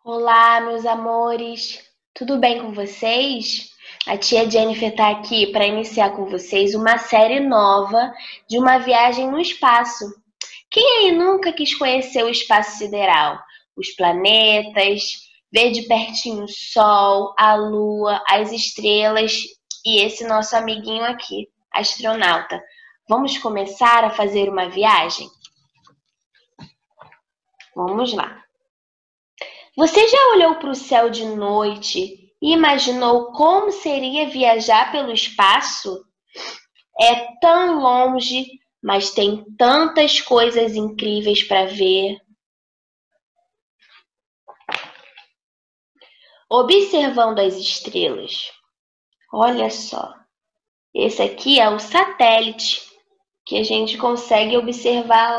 Olá, meus amores, tudo bem com vocês? A tia Jennifer está aqui para iniciar com vocês uma série nova de uma viagem no espaço. Quem aí nunca quis conhecer o espaço sideral? Os planetas, ver de pertinho o Sol, a Lua, as estrelas e esse nosso amiguinho aqui, astronauta. Vamos começar a fazer uma viagem? Vamos lá. Você já olhou para o céu de noite e imaginou como seria viajar pelo espaço? É tão longe, mas tem tantas coisas incríveis para ver. Observando as estrelas. Olha só, esse aqui é o satélite que a gente consegue observar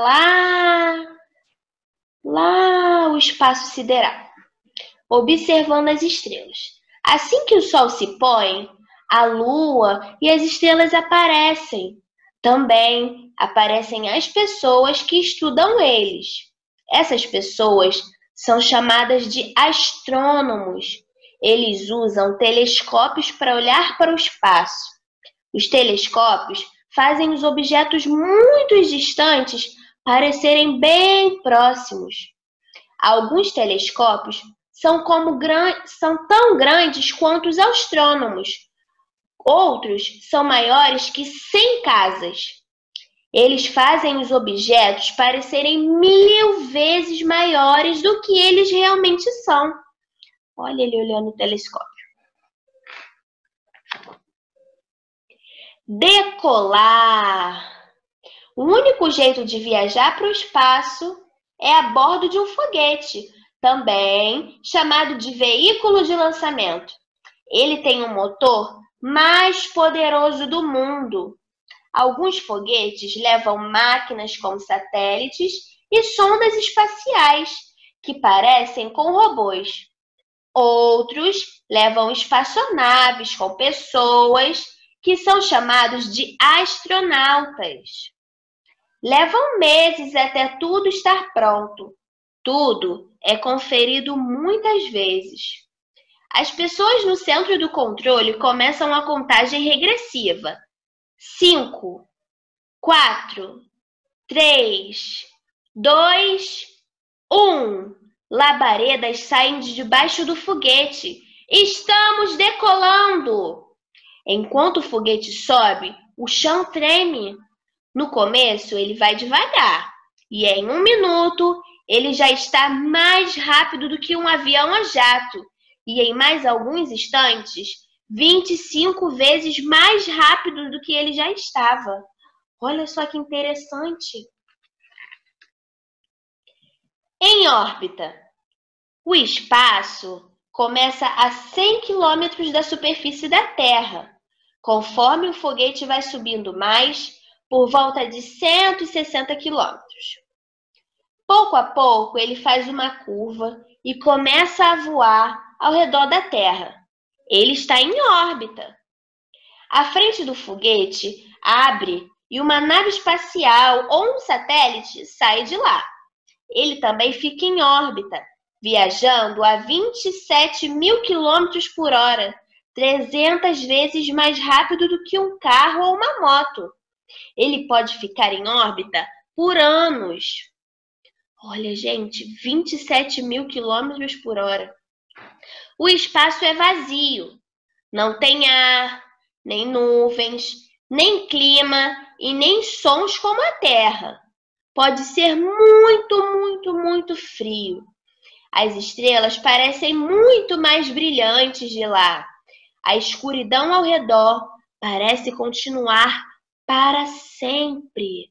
lá o espaço sideral. Observando as estrelas. Assim que o Sol se põe, a Lua e as estrelas aparecem. Também aparecem as pessoas que estudam eles. Essas pessoas são chamadas de astrônomos. Eles usam telescópios para olhar para o espaço. Os telescópios fazem os objetos muito distantes parecerem bem próximos. Alguns telescópios são tão grandes quanto os astrônomos. Outros são maiores que 100 casas. Eles fazem os objetos parecerem 1000 vezes maiores do que eles realmente são. Olha ele olhando o telescópio. Decolar. O único jeito de viajar para o espaço é a bordo de um foguete, também chamado de veículo de lançamento. Ele tem o motor mais poderoso do mundo. Alguns foguetes levam máquinas como satélites e sondas espaciais, que parecem com robôs. Outros levam espaçonaves com pessoas, que são chamados de astronautas. Levam meses até tudo estar pronto. Tudo é conferido muitas vezes. As pessoas no centro do controle começam a contagem regressiva. 5, 4, 3, 2, 1. Labaredas saem de debaixo do foguete. Estamos decolando! Enquanto o foguete sobe, o chão treme. No começo, ele vai devagar, e em 1 minuto, ele já está mais rápido do que um avião a jato, e em mais alguns instantes, 25 vezes mais rápido do que ele já estava. Olha só que interessante. Em órbita, o espaço começa a 100 quilômetros da superfície da Terra. Conforme o foguete vai subindo mais, por volta de 160 quilômetros. Pouco a pouco, ele faz uma curva e começa a voar ao redor da Terra. Ele está em órbita. A frente do foguete abre e uma nave espacial ou um satélite sai de lá. Ele também fica em órbita, viajando a 27 mil quilômetros por hora, 300 vezes mais rápido do que um carro ou uma moto. Ele pode ficar em órbita por anos. Olha, gente, 27 mil quilômetros por hora. O espaço é vazio. Não tem ar, nem nuvens, nem clima e nem sons como a Terra. Pode ser muito frio. As estrelas parecem muito mais brilhantes de lá. A escuridão ao redor parece continuar para sempre.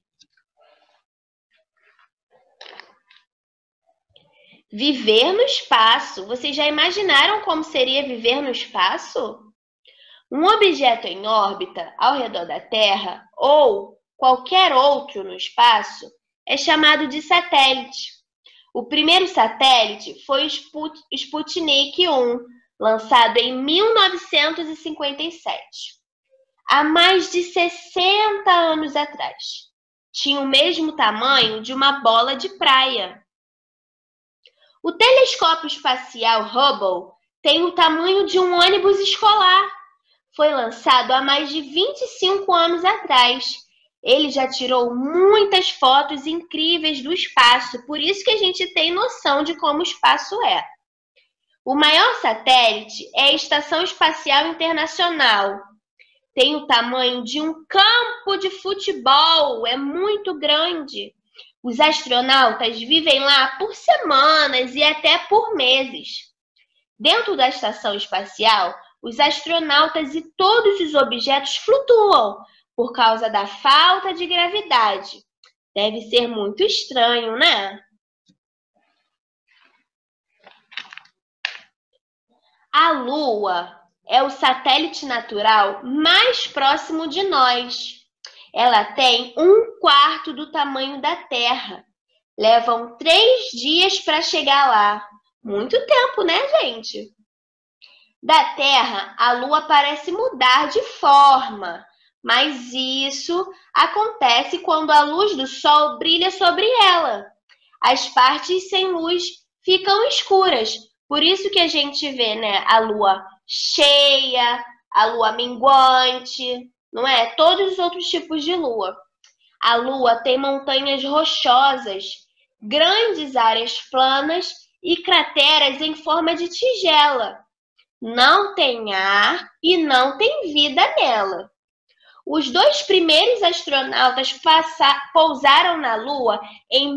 Viver no espaço. Vocês já imaginaram como seria viver no espaço? Um objeto em órbita ao redor da Terra ou qualquer outro no espaço é chamado de satélite. O primeiro satélite foi o Sputnik 1, lançado em 1957. Há mais de 60 anos atrás. Tinha o mesmo tamanho de uma bola de praia. O telescópio espacial Hubble tem o tamanho de um ônibus escolar. Foi lançado há mais de 25 anos atrás. Ele já tirou muitas fotos incríveis do espaço, por isso que a gente tem noção de como o espaço é. O maior satélite é a Estação Espacial Internacional. Tem o tamanho de um campo de futebol, é muito grande. Os astronautas vivem lá por semanas e até por meses. Dentro da estação espacial, os astronautas e todos os objetos flutuam por causa da falta de gravidade. Deve ser muito estranho, né? A Lua é o satélite natural mais próximo de nós. Ela tem 1/4 do tamanho da Terra. Levam 3 dias para chegar lá. Muito tempo, né, gente? Da Terra, a Lua parece mudar de forma, mas isso acontece quando a luz do Sol brilha sobre ela. As partes sem luz ficam escuras. Por isso que a gente vê, né, a Lua cheia, a Lua minguante, não é? Todos os outros tipos de Lua. A Lua tem montanhas rochosas, grandes áreas planas e crateras em forma de tigela. Não tem ar e não tem vida nela. Os 2 primeiros astronautas pousaram na Lua em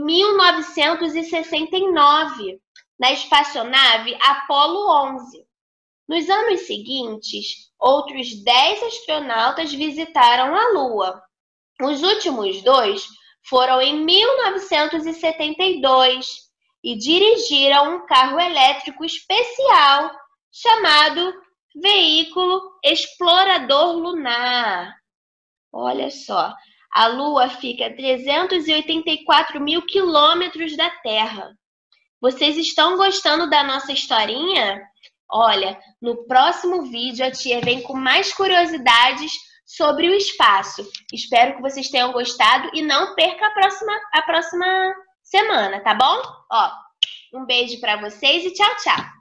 1969, na espaçonave Apollo 11. Nos anos seguintes, outros 10 astronautas visitaram a Lua. Os últimos 2 foram em 1972 e dirigiram um carro elétrico especial chamado Veículo Explorador Lunar. Olha só, a Lua fica a 384 mil quilômetros da Terra. Vocês estão gostando da nossa historinha? Olha, no próximo vídeo a tia vem com mais curiosidades sobre o espaço. Espero que vocês tenham gostado e não perca a próxima semana, tá bom? Ó, um beijo para vocês e tchau, tchau!